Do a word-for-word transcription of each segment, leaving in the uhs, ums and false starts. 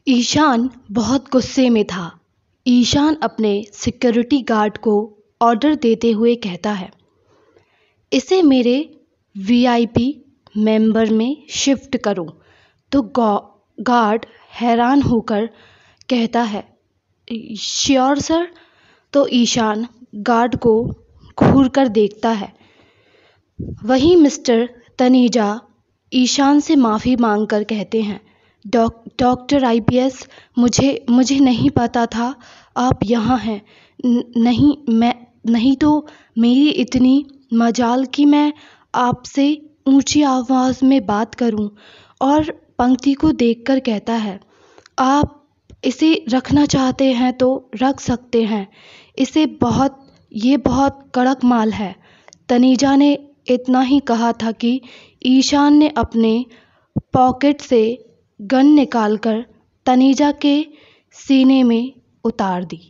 ईशान बहुत गुस्से में था। ईशान अपने सिक्योरिटी गार्ड को ऑर्डर देते हुए कहता है, इसे मेरे वीआईपी मेंबर में शिफ्ट करो। तो गार्ड हैरान होकर कहता है, श्योर सर। तो ईशान गार्ड को घूर कर देखता है। वहीं मिस्टर तनेजा ईशान से माफ़ी मांगकर कहते हैं, डॉक डॉक्टर आईपीएस, मुझे मुझे नहीं पता था आप यहाँ हैं। नहीं मैं नहीं तो मेरी इतनी मजाल कि मैं आपसे ऊंची आवाज़ में बात करूं। और पंक्ति को देखकर कहता है, आप इसे रखना चाहते हैं तो रख सकते हैं। इसे बहुत ये बहुत कड़क माल है। तनीजा ने इतना ही कहा था कि ईशान ने अपने पॉकेट से गन निकालकर तनीजा के सीने में उतार दी।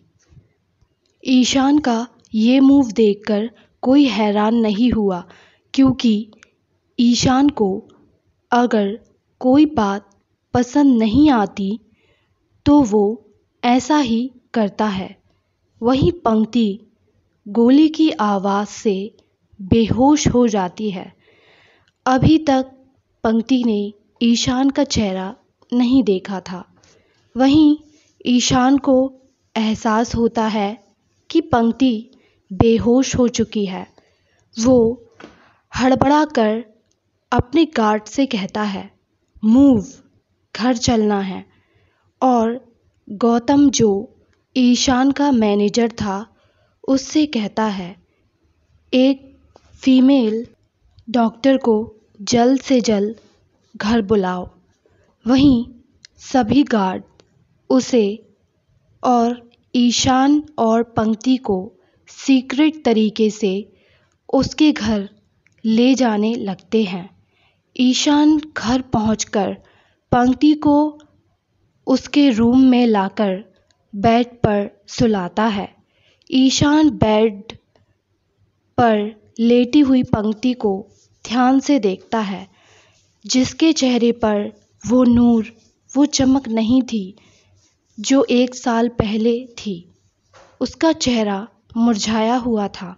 ईशान का ये मूव देखकर कोई हैरान नहीं हुआ, क्योंकि ईशान को अगर कोई बात पसंद नहीं आती तो वो ऐसा ही करता है। वहीं पंक्ति गोली की आवाज़ से बेहोश हो जाती है। अभी तक पंक्ति ने ईशान का चेहरा नहीं देखा था। वहीं ईशान को एहसास होता है कि पंक्ति बेहोश हो चुकी है। वो हड़बड़ा कर अपने गार्ड से कहता है, मूव, घर चलना है। और गौतम, जो ईशान का मैनेजर था, उससे कहता है, एक फीमेल डॉक्टर को जल्द से जल्द घर बुलाओ। वहीं सभी गार्ड उसे और ईशान और पंक्ति को सीक्रेट तरीके से उसके घर ले जाने लगते हैं। ईशान घर पहुंचकर पंक्ति को उसके रूम में लाकर बेड पर सुलाता है। ईशान बेड पर लेटी हुई पंक्ति को ध्यान से देखता है, जिसके चेहरे पर वो नूर, वो चमक नहीं थी जो एक साल पहले थी। उसका चेहरा मुरझाया हुआ था।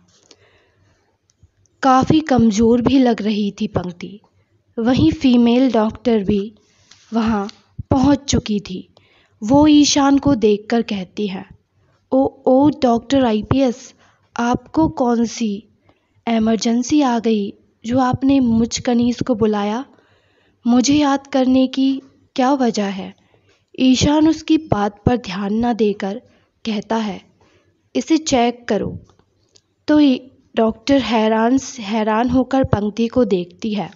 काफ़ी कमज़ोर भी लग रही थी पंक्ति। वहीं फीमेल डॉक्टर भी वहाँ पहुँच चुकी थी। वो ईशान को देखकर कहती है, ओ ओ डॉक्टर आईपीएस, आपको कौन सी इमरजेंसी आ गई जो आपने मुझ कनीज़ को बुलाया? मुझे याद करने की क्या वजह है? ईशान उसकी बात पर ध्यान न देकर कहता है, इसे चेक करो। तो डॉक्टर हैरान हैरान होकर पंक्ति को देखती है,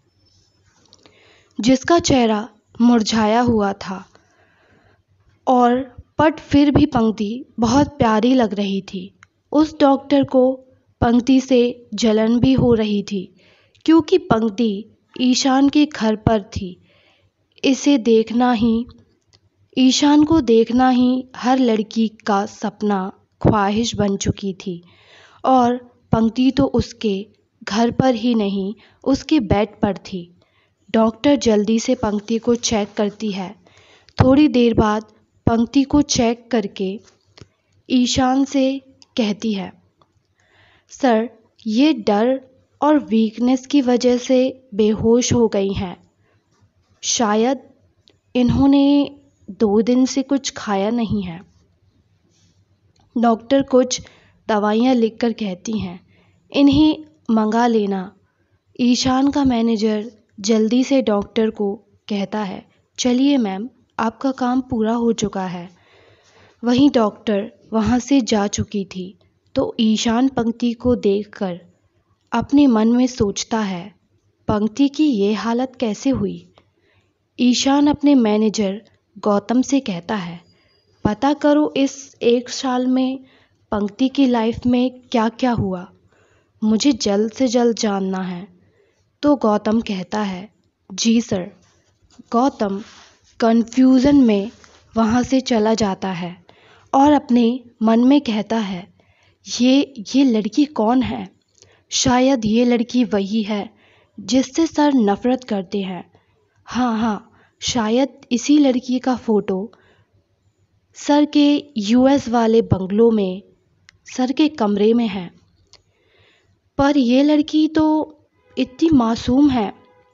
जिसका चेहरा मुरझाया हुआ था, और बट फिर भी पंक्ति बहुत प्यारी लग रही थी। उस डॉक्टर को पंक्ति से जलन भी हो रही थी, क्योंकि पंक्ति ईशान के घर पर थी। इसे देखना ही ईशान को देखना ही हर लड़की का सपना, ख्वाहिश बन चुकी थी। और पंक्ति तो उसके घर पर ही नहीं, उसके बेड पर थी। डॉक्टर जल्दी से पंक्ति को चेक करती है। थोड़ी देर बाद पंक्ति को चेक करके ईशान से कहती है, सर, ये डर और वीकनेस की वजह से बेहोश हो गई हैं। शायद इन्होंने दो दिन से कुछ खाया नहीं है। डॉक्टर कुछ दवाइयाँ लिखकर कहती हैं, इन्हें मंगा लेना। ईशान का मैनेजर जल्दी से डॉक्टर को कहता है, चलिए मैम, आपका काम पूरा हो चुका है। वहीं डॉक्टर वहाँ से जा चुकी थी। तो ईशान पंक्ति को देखकर अपने मन में सोचता है, पंक्ति की ये हालत कैसे हुई? ईशान अपने मैनेजर गौतम से कहता है, पता करो इस एक साल में पंक्ति की लाइफ में क्या क्या हुआ, मुझे जल्द से जल्द जानना है। तो गौतम कहता है, जी सर। गौतम कन्फ्यूज़न में वहाँ से चला जाता है और अपने मन में कहता है, ये ये लड़की कौन है? शायद ये लड़की वही है जिससे सर नफ़रत करते हैं। हाँ हाँ शायद इसी लड़की का फ़ोटो सर के यूएस वाले बंगलों में सर के कमरे में है। पर ये लड़की तो इतनी मासूम है।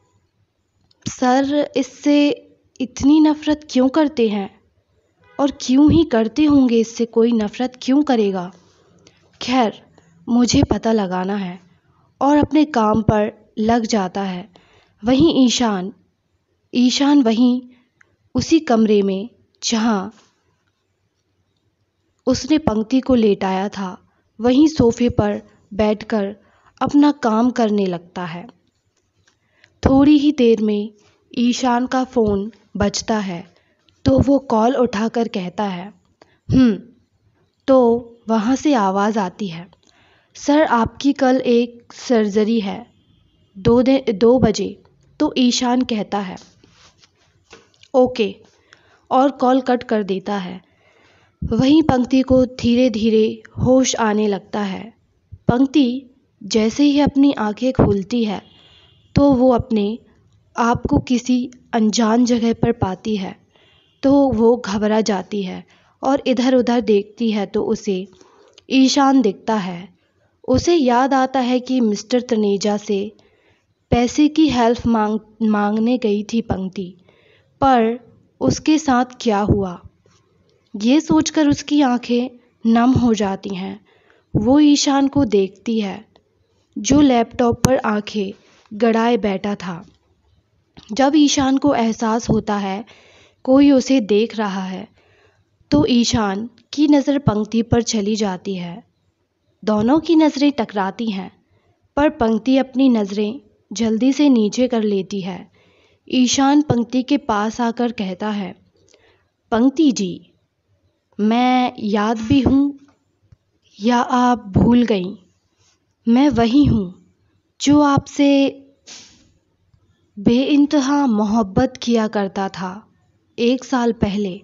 सर इससे इतनी नफ़रत क्यों करते हैं? और क्यों ही करते होंगे, इससे कोई नफ़रत क्यों करेगा? खैर, मुझे पता लगाना है और अपने काम पर लग जाता है। वहीं ईशान ईशान वहीं उसी कमरे में जहाँ उसने पंक्ति को लेटाया था, वहीं सोफे पर बैठकर अपना काम करने लगता है। थोड़ी ही देर में ईशान का फ़ोन बजता है तो वो कॉल उठाकर कहता है, हम्म तो वहाँ से आवाज़ आती है, सर आपकी कल एक सर्जरी है, दो दे दो बजे। तो ईशान कहता है, ओके, और कॉल कट कर देता है। वहीं पंक्ति को धीरे धीरे होश आने लगता है। पंक्ति जैसे ही अपनी आंखें खोलती है तो वो अपने आप को किसी अनजान जगह पर पाती है। तो वो घबरा जाती है और इधर उधर देखती है तो उसे ईशान दिखता है। उसे याद आता है कि मिस्टर तनेजा से पैसे की हेल्प मांग मांगने गई थी पंक्ति, पर उसके साथ क्या हुआ, ये सोचकर उसकी आंखें नम हो जाती हैं। वो ईशान को देखती है जो लैपटॉप पर आंखें गड़ाए बैठा था। जब ईशान को एहसास होता है कोई उसे देख रहा है तो ईशान की नज़र पंक्ति पर चली जाती है। दोनों की नज़रें टकराती हैं, पर पंक्ति अपनी नज़रें जल्दी से नीचे कर लेती है। ईशान पंक्ति के पास आकर कहता है, पंक्ति जी, मैं याद भी हूँ या आप भूल गई? मैं वही हूँ जो आपसे बेइंतहा मोहब्बत किया करता था एक साल पहले।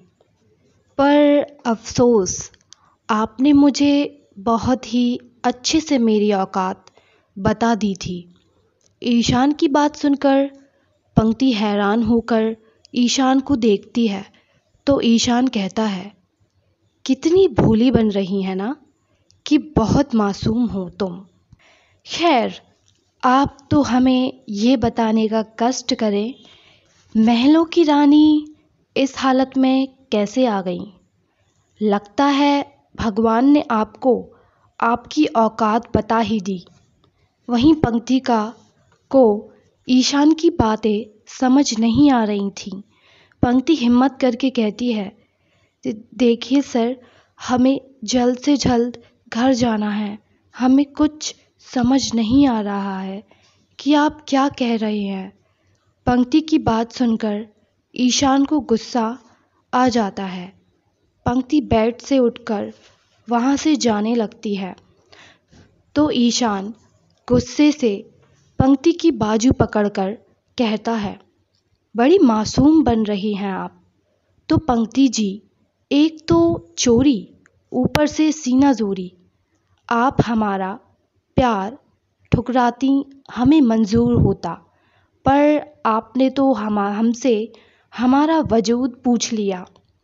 पर अफसोस, आपने मुझे बहुत ही अच्छे से मेरी औकात बता दी थी। ईशान की बात सुनकर पंक्ति हैरान होकर ईशान को देखती है तो ईशान कहता है, कितनी भोली बन रही है ना, कि बहुत मासूम हो तुम। खैर, आप तो हमें ये बताने का कष्ट करें, महलों की रानी इस हालत में कैसे आ गई? लगता है भगवान ने आपको आपकी औकात बता ही दी। वहीं पंक्ति का को ईशान की बातें समझ नहीं आ रही थीं। पंक्ति हिम्मत करके कहती है, देखिए सर, हमें जल्द से जल्द घर जाना है। हमें कुछ समझ नहीं आ रहा है कि आप क्या कह रहे हैं। पंक्ति की बात सुनकर ईशान को गुस्सा आ जाता है। पंक्ति बेड से उठकर वहाँ से जाने लगती है तो ईशान गुस्से से पंक्ति की बाजू पकड़कर कहता है, बड़ी मासूम बन रही हैं आप तो पंक्ति जी। एक तो चोरी, ऊपर से सीना जोरी। आप हमारा प्यार ठुकराती हमें मंजूर होता, पर आपने तो हम हमसे हमारा वजूद पूछ लिया।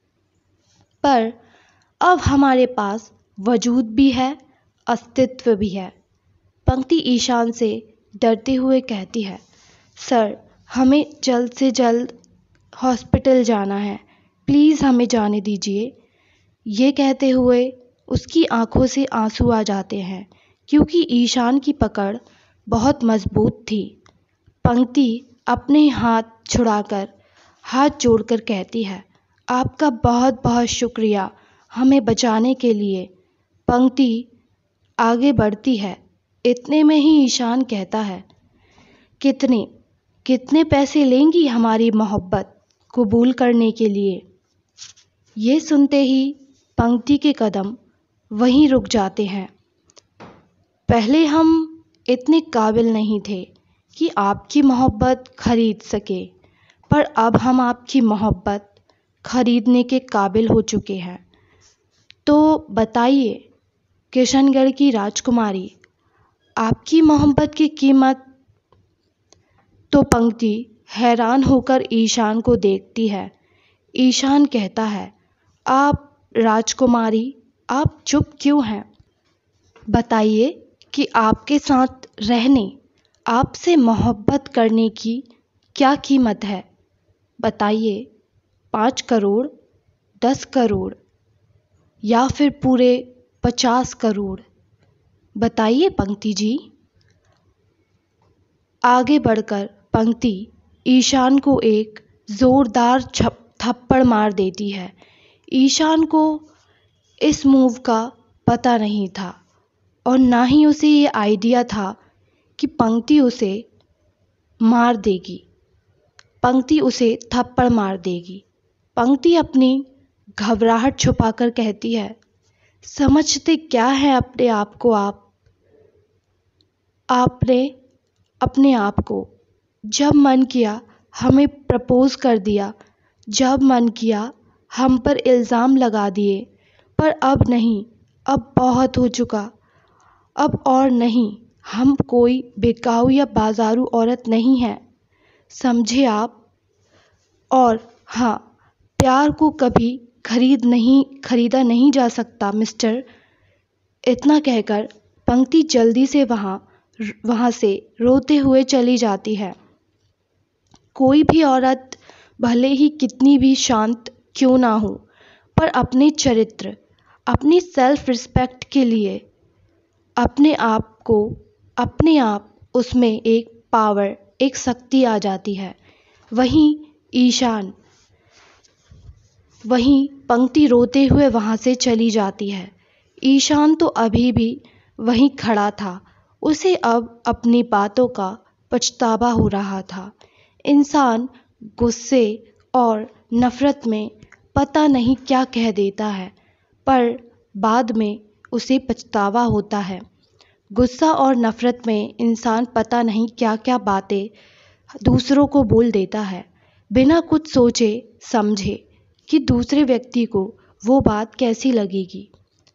पर अब हमारे पास वजूद भी है, अस्तित्व भी है। पंक्ति ईशान से डरते हुए कहती है, सर हमें जल्द से जल्द हॉस्पिटल जाना है, प्लीज़ हमें जाने दीजिए। ये कहते हुए उसकी आंखों से आंसू आ जाते हैं क्योंकि ईशान की पकड़ बहुत मजबूत थी। पंक्ति अपने हाथ छुड़ाकर हाथ जोड़कर कहती है, आपका बहुत बहुत शुक्रिया हमें बचाने के लिए। पंक्ति आगे बढ़ती है। इतने में ही ईशान कहता है, कितने कितने पैसे लेंगी हमारी मोहब्बत कबूल करने के लिए? ये सुनते ही पंक्ति के कदम वहीं रुक जाते हैं। पहले हम इतने काबिल नहीं थे कि आपकी मोहब्बत खरीद सके, पर अब हम आपकी मोहब्बत खरीदने के काबिल हो चुके हैं। तो बताइए किशनगढ़ की राजकुमारी, आपकी मोहब्बत की कीमत? तो पंक्ति हैरान होकर ईशान को देखती है। ईशान कहता है, आप राजकुमारी, आप चुप क्यों हैं? बताइए कि आपके साथ रहने, आपसे मोहब्बत करने की क्या कीमत है? बताइए, पाँच करोड़, दस करोड़ या फिर पूरे पचास करोड़? बताइए पंक्ति जी। आगे बढ़कर पंक्ति ईशान को एक ज़ोरदार छप थप्पड़ मार देती है। ईशान को इस मूव का पता नहीं था और ना ही उसे ये आइडिया था कि पंक्ति उसे मार देगी, पंक्ति उसे थप्पड़ मार देगी। पंक्ति अपनी घबराहट छुपाकर कहती है, समझते क्या है अपने आप को आप? आपने अपने आप को जब मन किया हमें प्रपोज़ कर दिया, जब मन किया हम पर इल्ज़ाम लगा दिए, पर अब नहीं, अब बहुत हो चुका, अब और नहीं। हम कोई बेकाऊ या बाजारू औरत नहीं है, समझे आप? और हाँ, प्यार को कभी खरीद नहीं खरीदा नहीं जा सकता मिस्टर। इतना कहकर पंक्ति जल्दी से वहाँ वहाँ से रोते हुए चली जाती है। कोई भी औरत भले ही कितनी भी शांत क्यों ना हो, पर अपने चरित्र, अपनी सेल्फ रिस्पेक्ट के लिए अपने आप को अपने आप उसमें एक पावर, एक शक्ति आ जाती है। वहीं ईशान वहीं पंक्ति रोते हुए वहाँ से चली जाती है। ईशान तो अभी भी वहीं खड़ा था। उसे अब अपनी बातों का पछतावा हो रहा था। इंसान गुस्से और नफ़रत में पता नहीं क्या कह देता है, पर बाद में उसे पछतावा होता है। गुस्सा और नफ़रत में इंसान पता नहीं क्या क्या बातें दूसरों को बोल देता है, बिना कुछ सोचे समझे कि दूसरे व्यक्ति को वो बात कैसी लगेगी।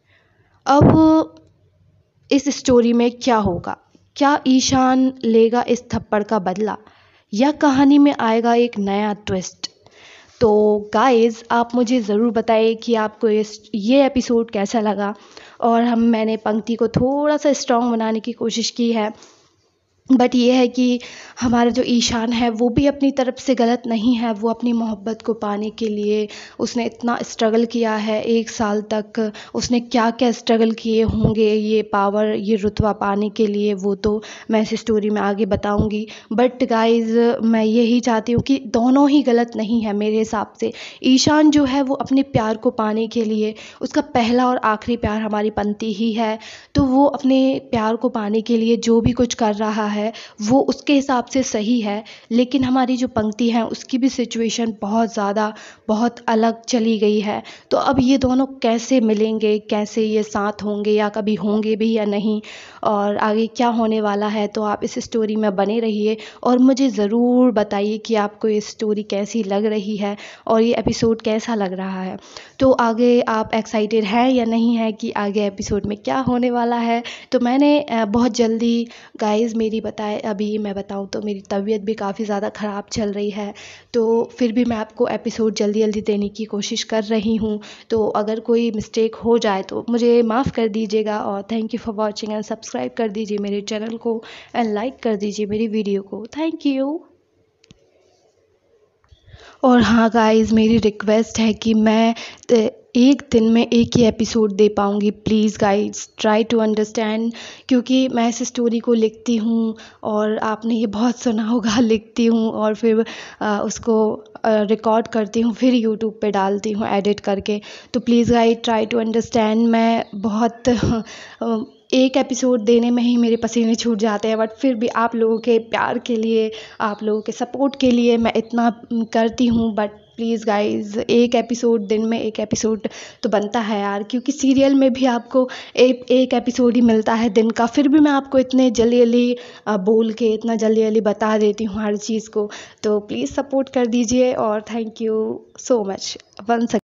अब इस स्टोरी में क्या होगा? क्या ईशान लेगा इस थप्पड़ का बदला या कहानी में आएगा एक नया ट्विस्ट? तो गाइज़, आप मुझे ज़रूर बताइए कि आपको इस ये एपिसोड कैसा लगा। और हम मैंने पंक्ति को थोड़ा सा स्ट्रॉन्ग बनाने की कोशिश की है, बट ये है कि हमारा जो ईशान है वो भी अपनी तरफ से गलत नहीं है। वो अपनी मोहब्बत को पाने के लिए उसने इतना स्ट्रगल किया है, एक साल तक उसने क्या क्या स्ट्रगल किए होंगे ये पावर, ये रुतबा पाने के लिए, वो तो मैं इस स्टोरी में आगे बताऊंगी। बट गाइज़, मैं यही चाहती हूँ कि दोनों ही गलत नहीं है मेरे हिसाब से। ईशान जो है वो अपने प्यार को पाने के लिए, उसका पहला और आखिरी प्यार हमारी पंक्ति ही है, तो वो अपने प्यार को पाने के लिए जो भी कुछ कर रहा है वो उसके हिसाब से सही है। लेकिन हमारी जो पंक्ति है उसकी भी सिचुएशन बहुत ज़्यादा बहुत अलग चली गई है। तो अब ये दोनों कैसे मिलेंगे, कैसे ये साथ होंगे या कभी होंगे भी या नहीं, और आगे क्या होने वाला है, तो आप इस स्टोरी में बने रहिए और मुझे ज़रूर बताइए कि आपको ये स्टोरी कैसी लग रही है और ये एपिसोड कैसा लग रहा है। तो आगे आप एक्साइटेड हैं या नहीं है कि आगे एपिसोड में क्या होने वाला है? तो मैंने बहुत जल्दी गाइज़ मेरी बताए अभी मैं बताऊं तो मेरी तबीयत भी काफ़ी ज़्यादा ख़राब चल रही है, तो फिर भी मैं आपको एपिसोड जल्दी जल्दी देने की कोशिश कर रही हूं। तो अगर कोई मिस्टेक हो जाए तो मुझे माफ़ कर दीजिएगा। और thank you for watching and subscribe कर दीजिए मेरे चैनल को एंड लाइक कर दीजिए मेरी वीडियो को। Thank you. और हाँ गाइज़, मेरी रिक्वेस्ट है कि मैं एक दिन में एक ही एपिसोड दे पाऊँगी। Please guys, try to understand, क्योंकि मैं इस स्टोरी को लिखती हूँ और आपने ये बहुत सुना होगा, लिखती हूँ और फिर आ, उसको रिकॉर्ड करती हूँ, फिर यूट्यूब पे डालती हूँ एडिट करके। तो please guys, try to understand. मैं बहुत एक एपिसोड देने में ही मेरे पसीने छूट जाते हैं, बट फिर भी आप लोगों के प्यार के लिए, आप लोगों के सपोर्ट के लिए मैं इतना करती हूँ। बट प्लीज़ गाइज़, एक एपिसोड दिन में एक एपिसोड तो बनता है यार, क्योंकि सीरियल में भी आपको एक एक एपिसोड ही मिलता है दिन का, फिर भी मैं आपको इतने जल्दी जल्दी बोल के इतना जल्दी जल्दी बता देती हूँ हर चीज़ को। तो प्लीज़ सपोर्ट कर दीजिए और thank you so much once.